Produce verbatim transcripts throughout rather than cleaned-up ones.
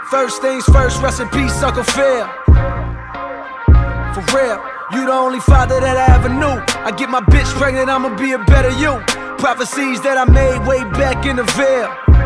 First things first, rest in peace, Uncle Phil. For real, you the only father that I ever knew. I get my bitch pregnant, I'ma be a better you. Prophecies that I made way back in the veil.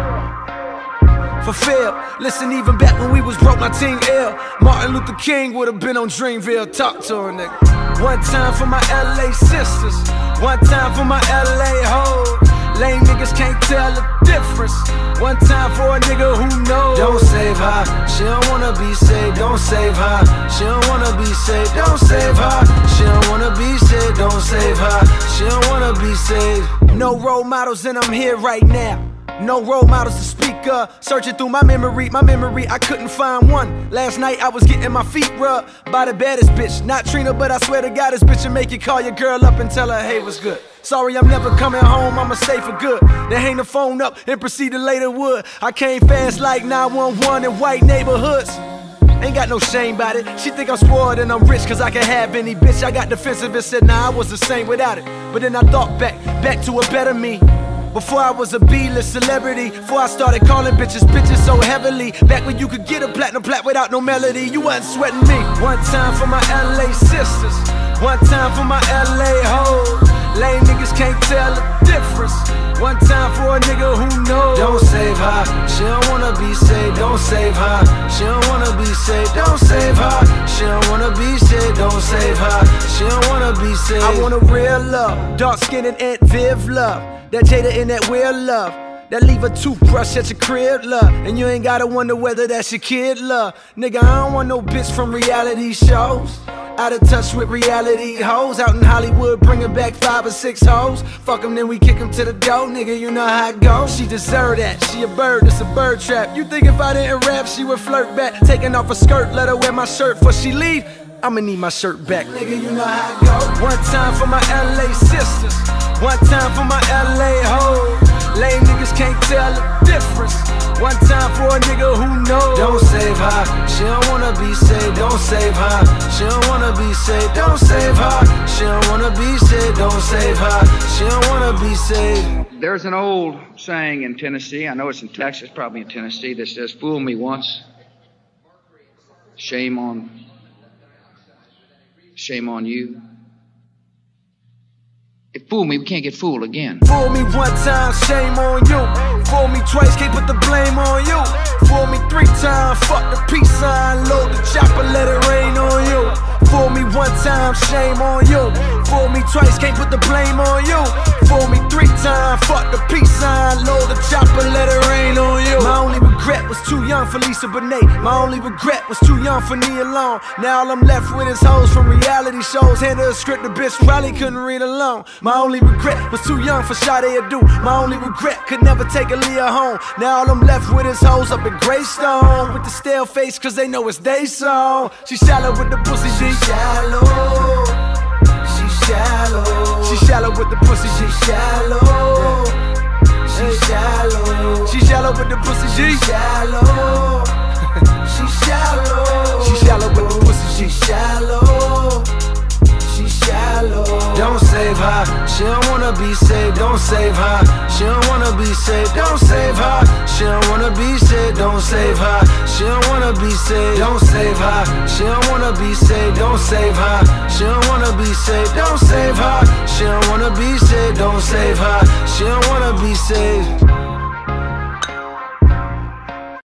Fulfilled. Listen, even back when we was broke, my team ill. Martin Luther King would've been on Dreamville. Talk to a nigga. One time for my L A sisters, one time for my L A hoes. Lame niggas can't tell the difference. One time for a nigga who knows. Don't save her, she don't wanna be saved. Don't save her, she don't wanna be saved. Don't save her, she don't wanna be saved. Don't save her, she don't wanna be saved. No role models and I'm here right now. No role models to speak of. Searching through my memory, my memory, I couldn't find one. Last night I was getting my feet rubbed by the baddest bitch. Not Trina, but I swear to God, this bitch will make you call your girl up and tell her, hey, what's good? Sorry, I'm never coming home, I'ma stay for good. Then hang the phone up and proceed to lay the wood. I came fast like nine one one in white neighborhoods. Ain't got no shame about it. She think I'm spoiled and I'm rich cause I can have any bitch. I got defensive and said, nah, I was the same without it. But then I thought back, back to a better me. Before I was a B-list celebrity, before I started calling bitches bitches so heavily. Back when you could get a platinum plat without no melody, you wasn't sweating me. One time for my L A sisters, one time for my L A hoes. Lame niggas can't tell the difference. One time for a nigga who knows. Don't save her, she don't wanna be saved. Don't save her, she don't wanna be saved. Don't save her, she don't wanna be saved. Don't save her, she don't wanna be saved. I want a real love, dark skin and Aunt Viv love. That Jada in that weird love, that leave a toothbrush at your crib, love. And you ain't gotta wonder whether that's your kid, love. Nigga, I don't want no bitch from reality shows. Out of touch with reality hoes. Out in Hollywood bringing back five or six hoes. Fuck them, then we kick them to the door, nigga, you know how it goes. She deserve that, she a bird, it's a bird trap. You think if I didn't rap, she would flirt back. Taking off her skirt, let her wear my shirt before she leave. I'ma need my shirt back. Nigga, you know how it goes. One time for my L A sisters, one time for my L A hoes. Lame niggas can't tell the difference. One time for a nigga who knows. Don't save her, she don't wanna be saved. Don't save her, she don't wanna be saved. Don't save her, she don't wanna be saved. Don't save her, she don't wanna be saved. There's an old saying in Tennessee, I know it's in Texas, probably in Tennessee, that says, fool me once, shame on, shame on you. If fool me, we can't get fooled again. Fool me one time, shame on you. Fool me twice, can't put the blame on you. Fool me three times, fuck the peace sign. Load the chopper, let it rain on you. Fool me one time, shame on you. Fool me twice, can't put the blame on you. Fool me three times, fuck the peace sign. Load the chopper, let it rain on you. My only regret was too young for Lisa Bonet. My only regret was too young for Nia Long. Now all I'm left with is hoes from reality shows. Hand her a script, the bitch probably couldn't read alone. My only regret was too young for Sade Adu. My only regret could never take Aaliyah home. Now all I'm left with is hoes up in Greystone with the stale face cause they know it's they song. She shallow with the pussy, she shallow. She shallow. She shallow with the pussy, she shallow. She shallow. She shallow with the pussy, she shallow. She shallow. She shallow with the pussy, she shallow. She shallow. Don't save her, she don't wanna be saved. Don't save her, she don't wanna be saved. Don't save her, she don't wanna be saved. Don't save her, she don't wanna be saved. Don't save her, she don't wanna be saved. Don't save her, she don't wanna be saved. Don't save her, she don't wanna be saved. Don't save her,